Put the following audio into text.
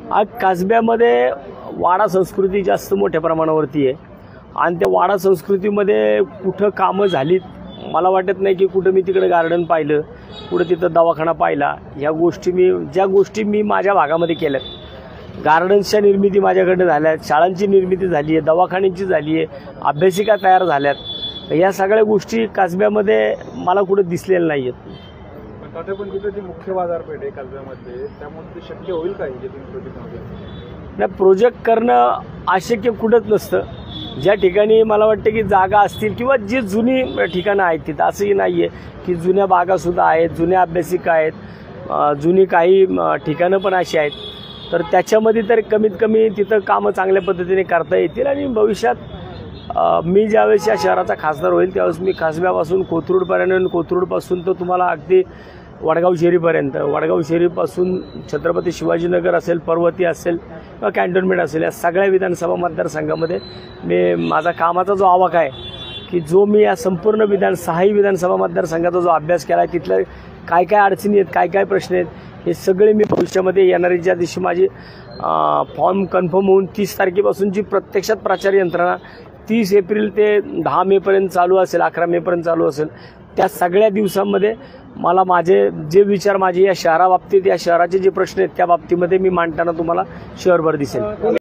आज कसब्यामध्ये वाडा संस्कृती जास्त मोठ्या प्रमाणावरती आहे आणि त्या वाडा संस्कृतीमध्ये कुठं कामं झालीत मला वाटत नाही की कुठं मी तिकडे गार्डन पाहिलं, कुठं तिथं दवाखाना पाहिला। ज्या गोष्टी मी माझ्या भागामध्ये केल्यात, गार्डन्सच्या निर्मिती माझ्याकडे झाल्यात, शाळांची निर्मिती झाली आहे, दवाखान्यांची झाली आहे, अभ्यासिका तयार झाल्यात। या सगळ्या गोष्टी कसब्यामध्ये मला कुठं दिसलेल्या नाही आहेत। आता पण तिथे जी मुख्य बाजारपेठ आहे कसब्यामध्ये, त्यामुळे ते शक्य होईल का जे तुम्ही प्रोजेक्टमध्ये? नाही, प्रोजेक्ट करणं अशक्य कुठंच नसतं। ज्या ठिकाणी मला वाटतं की जागा असतील किंवा जी जुनी ठिकाणं आहेत तिथं असंही नाही आहे की जुन्या बागासुद्धा आहेत, जुन्या अभ्यासिका आहेत, जुनी काही ठिकाणं पण अशी आहेत, तर त्याच्यामध्ये तर कमीत कमी तिथं कामं चांगल्या पद्धतीने करता येतील। आणि भविष्यात मी ज्यावेळेस या शहराचा खासदार होईल त्यावेळेस मी कसब्यापासून कोथरूडपर्यंत, कोथरूडपासून तर तुम्हाला अगदी वडगाव शेरीपर्यंत, वडगाव शेरीपासून छत्रपती शिवाजीनगर असेल, पर्वती असेल किंवा कॅन्टोन्मेंट असेल, या सगळ्या विधानसभा मतदारसंघामध्ये मी माझा कामाचा जो आवाका आहे की जो मी या संपूर्ण 6 विधानसभा मतदारसंघाचा जो अभ्यास केला आहे, तिथल्या काय काय अडचणी आहेत, काय काय प्रश्न आहेत, हे सगळे मी भविष्यामध्ये येणारी ज्या दिवशी माझी फॉर्म कन्फर्म होऊन 30 तारखेपासून जी प्रत्यक्षात प्रचार यंत्रणा 30 एप्रिल ते 10 मेपर्यंत चालू असेल, 11 मेपर्यंत चालू असेल, त्या सगळ्या दिवसांमध्ये मला माझे जे विचार माझे या शहराबाबतीत, या शहराचे जे प्रश्न आहेत त्या बाबतीमध्ये मी मांडताना तुम्हाला शहरभर दिसेल।